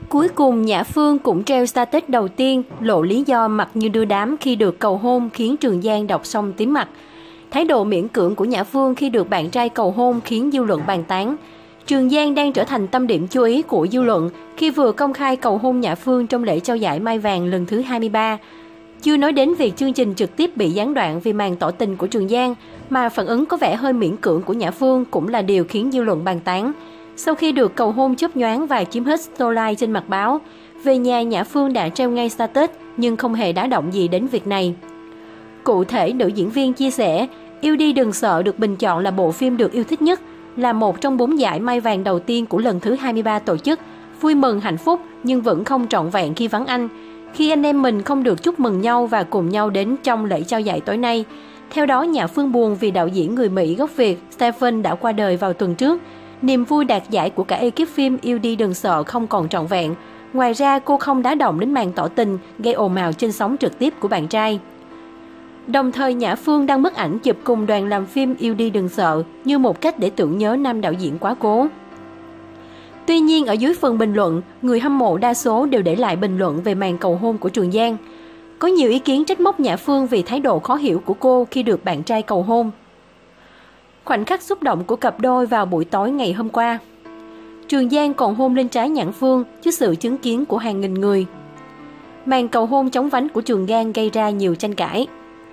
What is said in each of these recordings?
Cuối cùng, Nhã Phương cũng treo status đầu tiên, lộ lý do mặt như đưa đám khi được cầu hôn khiến Trường Giang đọc xong tím mặt. Thái độ miễn cưỡng của Nhã Phương khi được bạn trai cầu hôn khiến dư luận bàn tán. Trường Giang đang trở thành tâm điểm chú ý của dư luận khi vừa công khai cầu hôn Nhã Phương trong lễ trao giải Mai Vàng lần thứ 23. Chưa nói đến việc chương trình trực tiếp bị gián đoạn vì màn tỏ tình của Trường Giang, mà phản ứng có vẻ hơi miễn cưỡng của Nhã Phương cũng là điều khiến dư luận bàn tán. Sau khi được cầu hôn chớp nhoáng và chiếm hết spotlight trên mặt báo, về nhà Nhã Phương đã treo ngay status nhưng không hề đá động gì đến việc này. Cụ thể, nữ diễn viên chia sẻ, Yêu Đi Đừng Sợ được bình chọn là bộ phim được yêu thích nhất, là một trong 4 giải Mai Vàng đầu tiên của lần thứ 23 tổ chức. Vui mừng hạnh phúc nhưng vẫn không trọn vẹn khi vắng anh. Khi anh em mình không được chúc mừng nhau và cùng nhau đến trong lễ trao giải tối nay. Theo đó, Nhã Phương buồn vì đạo diễn người Mỹ gốc Việt Stephen đã qua đời vào tuần trước. Niềm vui đạt giải của cả ekip phim Yêu Đi Đừng Sợ không còn trọn vẹn. Ngoài ra, cô không đá động đến màn tỏ tình, gây ồn ào trên sóng trực tiếp của bạn trai. Đồng thời, Nhã Phương đăng bức ảnh chụp cùng đoàn làm phim Yêu Đi Đừng Sợ như một cách để tưởng nhớ nam đạo diễn quá cố. Tuy nhiên, ở dưới phần bình luận, người hâm mộ đa số đều để lại bình luận về màn cầu hôn của Trường Giang. Có nhiều ý kiến trách móc Nhã Phương vì thái độ khó hiểu của cô khi được bạn trai cầu hôn. Khoảnh khắc xúc động của cặp đôi vào buổi tối ngày hôm qua. Trường Giang còn hôn lên trán Nhã Phương trước sự chứng kiến của hàng nghìn người. Màn cầu hôn chóng vánh của Trường Giang gây ra nhiều tranh cãi.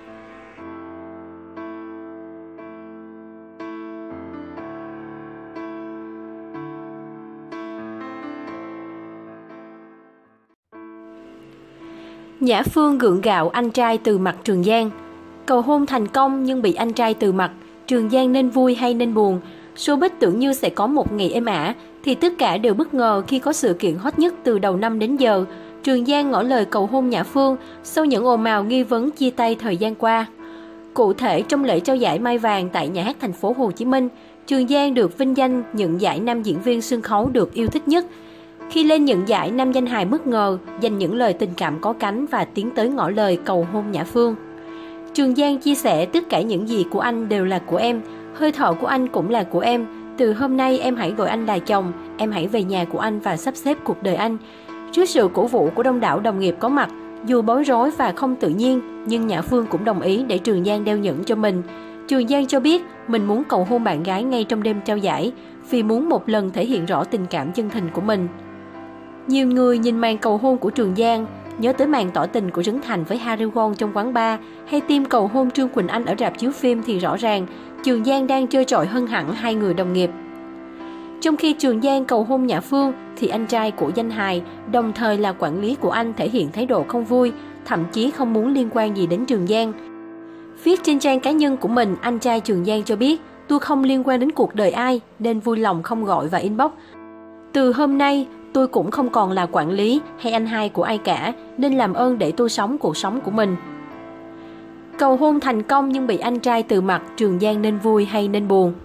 Nhã Phương gượng gạo anh trai từ mặt Trường Giang. Cầu hôn thành công nhưng bị anh trai từ mặt, Trường Giang nên vui hay nên buồn? Showbiz tưởng như sẽ có một ngày êm ả, thì tất cả đều bất ngờ khi có sự kiện hot nhất từ đầu năm đến giờ. Trường Giang ngỏ lời cầu hôn Nhã Phương sau những ồn ào nghi vấn chia tay thời gian qua. Cụ thể, trong lễ trao giải Mai Vàng tại Nhà hát Thành phố Hồ Chí Minh, Trường Giang được vinh danh nhận giải nam diễn viên sân khấu được yêu thích nhất. Khi lên nhận giải, nam danh hài bất ngờ dành những lời tình cảm có cánh và tiến tới ngỏ lời cầu hôn Nhã Phương. Trường Giang chia sẻ, tất cả những gì của anh đều là của em, hơi thở của anh cũng là của em. Từ hôm nay em hãy gọi anh là chồng, em hãy về nhà của anh và sắp xếp cuộc đời anh. Trước sự cổ vũ của đông đảo đồng nghiệp có mặt, dù bối rối và không tự nhiên, nhưng Nhã Phương cũng đồng ý để Trường Giang đeo nhẫn cho mình. Trường Giang cho biết mình muốn cầu hôn bạn gái ngay trong đêm trao giải, vì muốn một lần thể hiện rõ tình cảm chân thành của mình. Nhiều người nhìn màn cầu hôn của Trường Giang, nhớ tới màn tỏ tình của Trấn Thành với Harry Won trong quán bar, hay team cầu hôn Trương Quỳnh Anh ở rạp chiếu phim thì rõ ràng Trường Giang đang chơi chọi hơn hẳn hai người đồng nghiệp. Trong khi Trường Giang cầu hôn Nhã Phương thì anh trai của danh hài, đồng thời là quản lý của anh, thể hiện thái độ không vui, thậm chí không muốn liên quan gì đến Trường Giang. Viết trên trang cá nhân của mình, anh trai Trường Giang cho biết, tôi không liên quan đến cuộc đời ai nên vui lòng không gọi và inbox. Từ hôm nay, tôi cũng không còn là quản lý hay anh hai của ai cả, nên làm ơn để tôi sống cuộc sống của mình. Cầu hôn thành công nhưng bị anh trai từ mặt, Trường Giang nên vui hay nên buồn?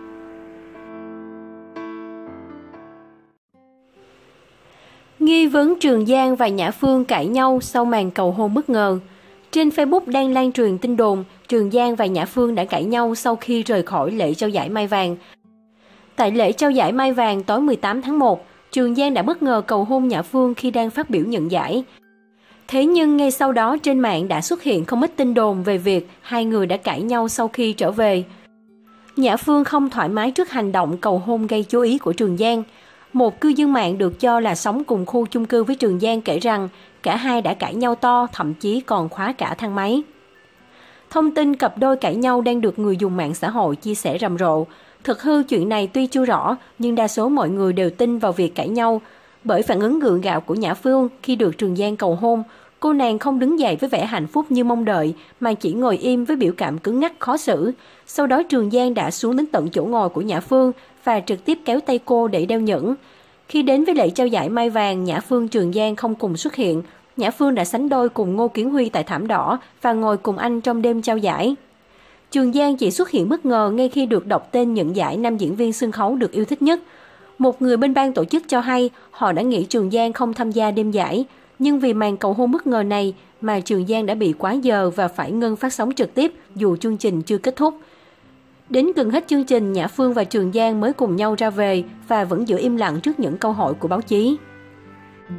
Nghi vấn Trường Giang và Nhã Phương cãi nhau sau màn cầu hôn bất ngờ. Trên Facebook đang lan truyền tin đồn Trường Giang và Nhã Phương đã cãi nhau sau khi rời khỏi lễ trao giải Mai Vàng. Tại lễ trao giải Mai Vàng tối 18 tháng 1, Trường Giang đã bất ngờ cầu hôn Nhã Phương khi đang phát biểu nhận giải. Thế nhưng ngay sau đó trên mạng đã xuất hiện không ít tin đồn về việc hai người đã cãi nhau sau khi trở về. Nhã Phương không thoải mái trước hành động cầu hôn gây chú ý của Trường Giang. Một cư dân mạng được cho là sống cùng khu chung cư với Trường Giang kể rằng cả hai đã cãi nhau to, thậm chí còn khóa cả thang máy. Thông tin cặp đôi cãi nhau đang được người dùng mạng xã hội chia sẻ rầm rộ. Thực hư chuyện này tuy chưa rõ, nhưng đa số mọi người đều tin vào việc cãi nhau. Bởi phản ứng gượng gạo của Nhã Phương khi được Trường Giang cầu hôn, cô nàng không đứng dậy với vẻ hạnh phúc như mong đợi, mà chỉ ngồi im với biểu cảm cứng ngắc khó xử. Sau đó Trường Giang đã xuống đến tận chỗ ngồi của Nhã Phương và trực tiếp kéo tay cô để đeo nhẫn. Khi đến với lễ trao giải Mai Vàng, Nhã Phương Trường Giang không cùng xuất hiện. Nhã Phương đã sánh đôi cùng Ngô Kiến Huy tại thảm đỏ và ngồi cùng anh trong đêm trao giải. Trường Giang chỉ xuất hiện bất ngờ ngay khi được đọc tên nhận giải nam diễn viên sân khấu được yêu thích nhất. Một người bên ban tổ chức cho hay họ đã nghĩ Trường Giang không tham gia đêm giải, nhưng vì màn cầu hôn bất ngờ này mà Trường Giang đã bị quá giờ và phải ngưng phát sóng trực tiếp dù chương trình chưa kết thúc. Đến gần hết chương trình, Nhã Phương và Trường Giang mới cùng nhau ra về và vẫn giữ im lặng trước những câu hỏi của báo chí.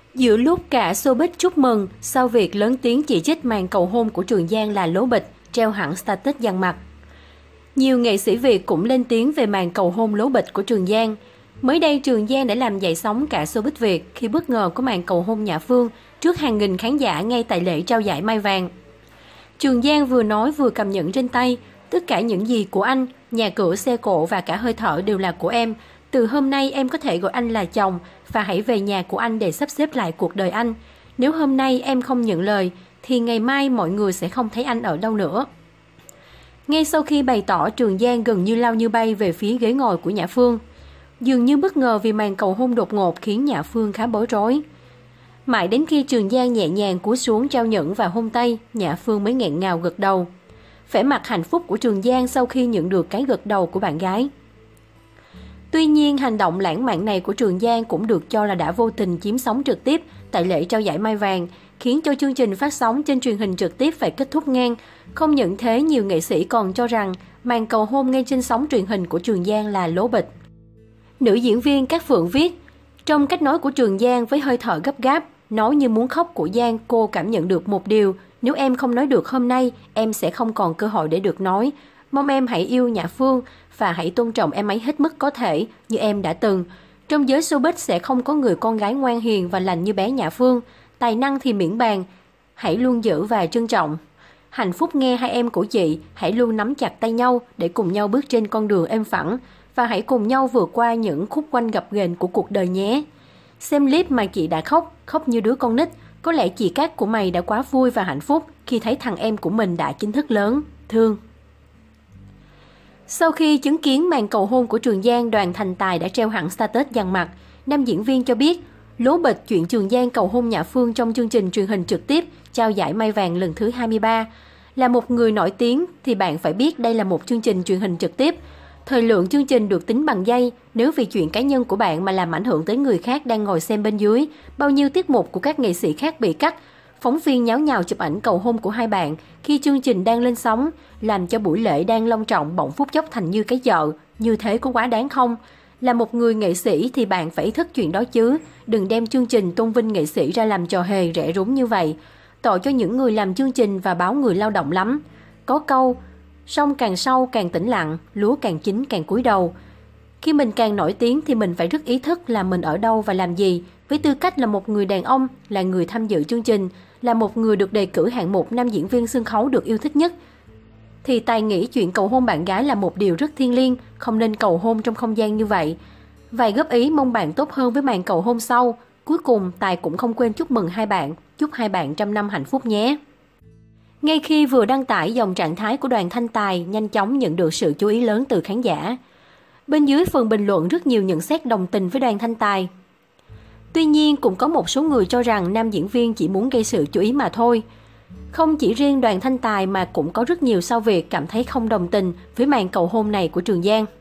Giữa lúc cả showbiz chúc mừng sau việc lớn tiếng chỉ trích màn cầu hôn của Trường Giang là lố bịch, treo hẳn status dằn mặt. Nhiều nghệ sĩ Việt cũng lên tiếng về màn cầu hôn lố bịch của Trường Giang. Mới đây, Trường Giang đã làm dậy sóng cả showbiz Việt khi bất ngờ có màn cầu hôn Nhã Phương trước hàng nghìn khán giả ngay tại lễ trao giải Mai Vàng. Trường Giang vừa nói vừa cầm nhẫn trên tay, tất cả những gì của anh, nhà cửa, xe cộ và cả hơi thở đều là của em. Từ hôm nay em có thể gọi anh là chồng và hãy về nhà của anh để sắp xếp lại cuộc đời anh. Nếu hôm nay em không nhận lời, thì ngày mai mọi người sẽ không thấy anh ở đâu nữa. Ngay sau khi bày tỏ, Trường Giang gần như lao như bay về phía ghế ngồi của Nhã Phương. Dường như bất ngờ vì màn cầu hôn đột ngột khiến Nhã Phương khá bối rối. Mãi đến khi Trường Giang nhẹ nhàng cúi xuống trao nhẫn và hôn tay, Nhã Phương mới nghẹn ngào gật đầu. Vẻ mặt hạnh phúc của Trường Giang sau khi nhận được cái gật đầu của bạn gái. Tuy nhiên, hành động lãng mạn này của Trường Giang cũng được cho là đã vô tình chiếm sóng trực tiếp tại lễ trao giải Mai Vàng, khiến cho chương trình phát sóng trên truyền hình trực tiếp phải kết thúc ngang. Không những thế, nhiều nghệ sĩ còn cho rằng màn cầu hôn ngay trên sóng truyền hình của Trường Giang là lố bịch. Nữ diễn viên Cát Phượng viết, trong cách nói của Trường Giang với hơi thở gấp gáp, nói như muốn khóc của Giang, cô cảm nhận được một điều, nếu em không nói được hôm nay, em sẽ không còn cơ hội để được nói. Mong em hãy yêu Nhã Phương và hãy tôn trọng em ấy hết mức có thể như em đã từng. Trong giới showbiz sẽ không có người con gái ngoan hiền và lành như bé Nhã Phương. Tài năng thì miễn bàn, hãy luôn giữ và trân trọng. Hạnh phúc nghe hai em của chị, hãy luôn nắm chặt tay nhau để cùng nhau bước trên con đường êm phẳng và hãy cùng nhau vượt qua những khúc quanh gập ghềnh của cuộc đời nhé. Xem clip mà chị đã khóc như đứa con nít. Có lẽ chị Cát của mày đã quá vui và hạnh phúc khi thấy thằng em của mình đã chính thức lớn. Thương. Sau khi chứng kiến màn cầu hôn của Trường Giang, Đoàn Thành Tài đã treo hẳn status dằn mặt. Nam diễn viên cho biết, lố bịch chuyện Trường Giang cầu hôn Nhã Phương trong chương trình truyền hình trực tiếp trao giải Mai Vàng lần thứ 23. Là một người nổi tiếng thì bạn phải biết đây là một chương trình truyền hình trực tiếp. Thời lượng chương trình được tính bằng giây, nếu vì chuyện cá nhân của bạn mà làm ảnh hưởng tới người khác đang ngồi xem bên dưới, bao nhiêu tiết mục của các nghệ sĩ khác bị cắt. Phóng viên nháo nhào chụp ảnh cầu hôn của hai bạn khi chương trình đang lên sóng, làm cho buổi lễ đang long trọng bỗng phút chốc thành như cái chợ. Như thế có quá đáng không? Là một người nghệ sĩ thì bạn phải ý thức chuyện đó chứ, đừng đem chương trình tôn vinh nghệ sĩ ra làm trò hề rẻ rúng như vậy. Tội cho những người làm chương trình và báo người lao động lắm. Có câu, sông càng sâu càng tĩnh lặng, lúa càng chín càng cúi đầu. Khi mình càng nổi tiếng thì mình phải rất ý thức là mình ở đâu và làm gì. Với tư cách là một người đàn ông, là người tham dự chương trình, là một người được đề cử hạng mục nam diễn viên sân khấu được yêu thích nhất, thì Tài nghĩ chuyện cầu hôn bạn gái là một điều rất thiêng liêng, không nên cầu hôn trong không gian như vậy. Vài góp ý mong bạn tốt hơn với màn cầu hôn sau. Cuối cùng, Tài cũng không quên chúc mừng hai bạn, chúc hai bạn trăm năm hạnh phúc nhé. Ngay khi vừa đăng tải, dòng trạng thái của Đoàn Thanh Tài nhanh chóng nhận được sự chú ý lớn từ khán giả. Bên dưới phần bình luận rất nhiều nhận xét đồng tình với Đoàn Thanh Tài. Tuy nhiên, cũng có một số người cho rằng nam diễn viên chỉ muốn gây sự chú ý mà thôi. Không chỉ riêng Đoàn Thanh Tài mà cũng có rất nhiều sao Việt cảm thấy không đồng tình với màn cầu hôn này của Trường Giang.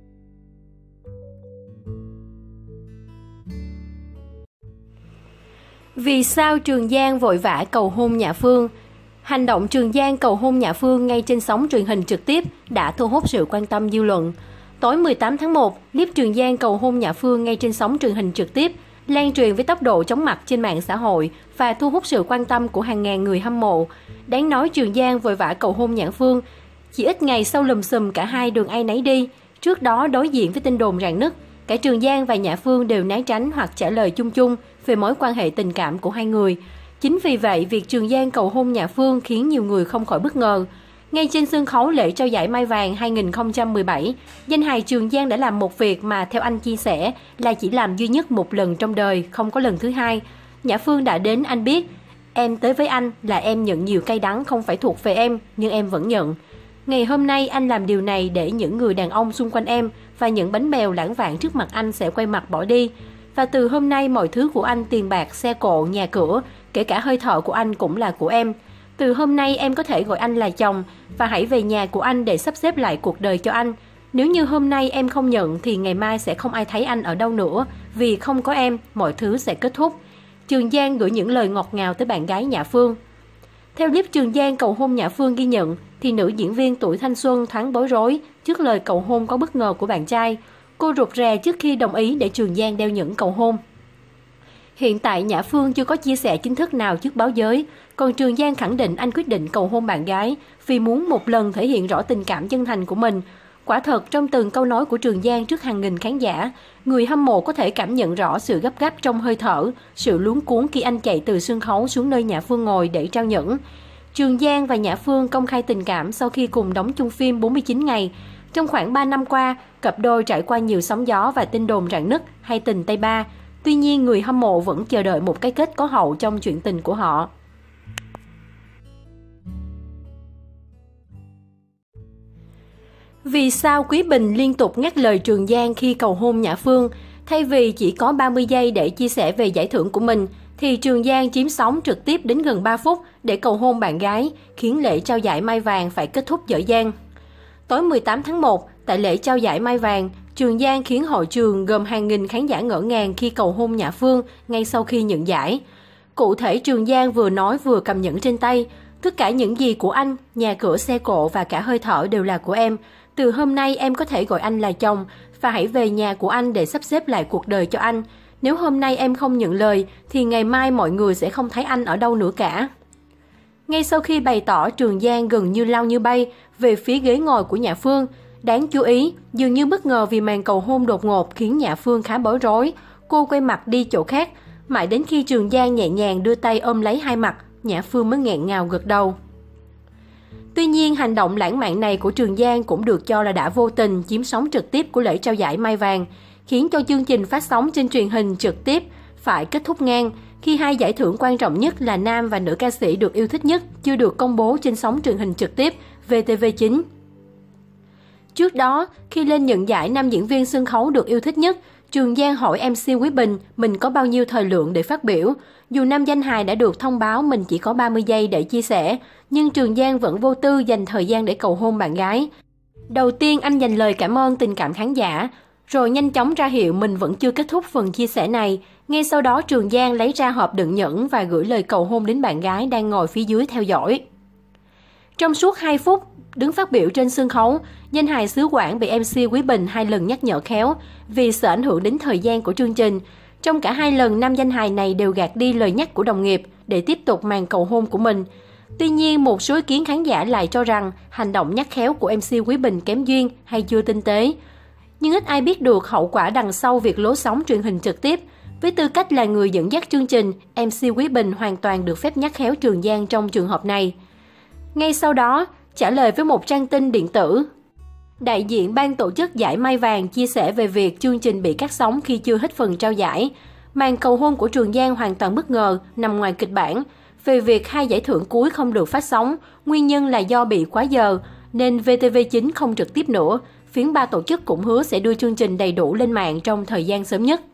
Vì sao Trường Giang vội vã cầu hôn Nhã Phương? Hành động Trường Giang cầu hôn Nhã Phương ngay trên sóng truyền hình trực tiếp đã thu hút sự quan tâm dư luận. Tối 18 tháng 1, clip Trường Giang cầu hôn Nhã Phương ngay trên sóng truyền hình trực tiếp lan truyền với tốc độ chóng mặt trên mạng xã hội và thu hút sự quan tâm của hàng ngàn người hâm mộ. Đáng nói, Trường Giang vội vã cầu hôn Nhã Phương chỉ ít ngày sau lùm xùm cả hai đường ai nấy đi. Trước đó, đối diện với tin đồn rạn nứt, cả Trường Giang và Nhã Phương đều né tránh hoặc trả lời chung chung về mối quan hệ tình cảm của hai người. Chính vì vậy, việc Trường Giang cầu hôn Nhã Phương khiến nhiều người không khỏi bất ngờ. Ngay trên sân khấu lễ trao giải Mai Vàng 2017, danh hài Trường Giang đã làm một việc mà theo anh chia sẻ là chỉ làm duy nhất một lần trong đời, không có lần thứ hai. Nhã Phương đã đến, anh biết. Em tới với anh là em nhận nhiều cay đắng không phải thuộc về em, nhưng em vẫn nhận. Ngày hôm nay anh làm điều này để những người đàn ông xung quanh em và những bánh bèo lãng vạn trước mặt anh sẽ quay mặt bỏ đi. Và từ hôm nay mọi thứ của anh, tiền bạc, xe cộ, nhà cửa, kể cả hơi thở của anh cũng là của em. Từ hôm nay em có thể gọi anh là chồng và hãy về nhà của anh để sắp xếp lại cuộc đời cho anh. Nếu như hôm nay em không nhận thì ngày mai sẽ không ai thấy anh ở đâu nữa, vì không có em, mọi thứ sẽ kết thúc. Trường Giang gửi những lời ngọt ngào tới bạn gái Nhã Phương. Theo clip Trường Giang cầu hôn Nhã Phương ghi nhận, thì nữ diễn viên tuổi thanh xuân thoáng bối rối trước lời cầu hôn có bất ngờ của bạn trai. Cô rụt rè trước khi đồng ý để Trường Giang đeo nhẫn cầu hôn. Hiện tại Nhã Phương chưa có chia sẻ chính thức nào trước báo giới, còn Trường Giang khẳng định anh quyết định cầu hôn bạn gái vì muốn một lần thể hiện rõ tình cảm chân thành của mình. Quả thật, trong từng câu nói của Trường Giang trước hàng nghìn khán giả, người hâm mộ có thể cảm nhận rõ sự gấp gáp trong hơi thở, sự luống cuống khi anh chạy từ sân khấu xuống nơi Nhã Phương ngồi để trao nhẫn. Trường Giang và Nhã Phương công khai tình cảm sau khi cùng đóng chung phim 49 ngày. Trong khoảng 3 năm qua, cặp đôi trải qua nhiều sóng gió và tin đồn rạn nứt hay tình tay ba. Tuy nhiên, người hâm mộ vẫn chờ đợi một cái kết có hậu trong chuyện tình của họ. Vì sao Quý Bình liên tục ngắt lời Trường Giang khi cầu hôn Nhã Phương? Thay vì chỉ có 30 giây để chia sẻ về giải thưởng của mình, thì Trường Giang chiếm sóng trực tiếp đến gần 3 phút để cầu hôn bạn gái, khiến lễ trao giải Mai Vàng phải kết thúc dở dang. Tối 18 tháng 1, tại lễ trao giải Mai Vàng, Trường Giang khiến hội trường gồm hàng nghìn khán giả ngỡ ngàng khi cầu hôn Nhã Phương ngay sau khi nhận giải. Cụ thể, Trường Giang vừa nói vừa cầm nhẫn trên tay. Tất cả những gì của anh, nhà cửa, xe cộ và cả hơi thở đều là của em. Từ hôm nay em có thể gọi anh là chồng và hãy về nhà của anh để sắp xếp lại cuộc đời cho anh. Nếu hôm nay em không nhận lời thì ngày mai mọi người sẽ không thấy anh ở đâu nữa cả. Ngay sau khi bày tỏ, Trường Giang gần như lao như bay về phía ghế ngồi của Nhã Phương. Đáng chú ý, dường như bất ngờ vì màn cầu hôn đột ngột khiến Nhã Phương khá bối rối. Cô quay mặt đi chỗ khác, mãi đến khi Trường Giang nhẹ nhàng đưa tay ôm lấy hai mặt, Nhã Phương mới nghẹn ngào gật đầu. Tuy nhiên, hành động lãng mạn này của Trường Giang cũng được cho là đã vô tình chiếm sóng trực tiếp của lễ trao giải Mai Vàng, khiến cho chương trình phát sóng trên truyền hình trực tiếp phải kết thúc ngang khi hai giải thưởng quan trọng nhất là nam và nữ ca sĩ được yêu thích nhất chưa được công bố trên sóng truyền hình trực tiếp VTV9. Trước đó, khi lên nhận giải nam diễn viên sân khấu được yêu thích nhất, Trường Giang hỏi MC Quý Bình mình có bao nhiêu thời lượng để phát biểu. Dù nam danh hài đã được thông báo mình chỉ có 30 giây để chia sẻ, nhưng Trường Giang vẫn vô tư dành thời gian để cầu hôn bạn gái. Đầu tiên anh dành lời cảm ơn tình cảm khán giả, rồi nhanh chóng ra hiệu mình vẫn chưa kết thúc phần chia sẻ này. Ngay sau đó Trường Giang lấy ra hộp đựng nhẫn và gửi lời cầu hôn đến bạn gái đang ngồi phía dưới theo dõi. Trong suốt 2 phút đứng phát biểu trên sân khấu, danh hài xứ Quảng bị MC Quý Bình 2 lần nhắc nhở khéo vì sợ ảnh hưởng đến thời gian của chương trình. Trong cả 2 lần, nam danh hài này đều gạt đi lời nhắc của đồng nghiệp để tiếp tục màn cầu hôn của mình. Tuy nhiên, một số ý kiến khán giả lại cho rằng hành động nhắc khéo của MC Quý Bình kém duyên hay chưa tinh tế. Nhưng ít ai biết được hậu quả đằng sau việc lối sóng truyền hình trực tiếp. Với tư cách là người dẫn dắt chương trình, MC Quý Bình hoàn toàn được phép nhắc khéo Trường Giang trong trường hợp này. Ngay sau đó, trả lời với một trang tin điện tử, đại diện ban tổ chức giải Mai Vàng chia sẻ về việc chương trình bị cắt sóng khi chưa hết phần trao giải. Màn cầu hôn của Trường Giang hoàn toàn bất ngờ, nằm ngoài kịch bản. Về việc 2 giải thưởng cuối không được phát sóng, nguyên nhân là do bị quá giờ, nên VTV9 không trực tiếp nữa. Phiến ban tổ chức cũng hứa sẽ đưa chương trình đầy đủ lên mạng trong thời gian sớm nhất.